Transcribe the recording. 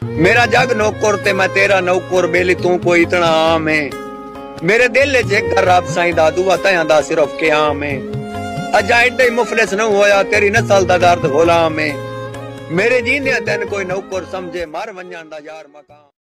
मेरा जग नौकर ते मैं तेरा नौकर बेली तू कोई इतना आम है। मेरे दिल चेक कर रब साईं दा दुआ तयां दा सिर्फ क़याम है। अजा एडे मुफलिस न होया तेरी नस्ल दा दर्द गुलाम है। मेरे जींदे तेन कोई नौकर समझे मर वंजन दा यार मकाम।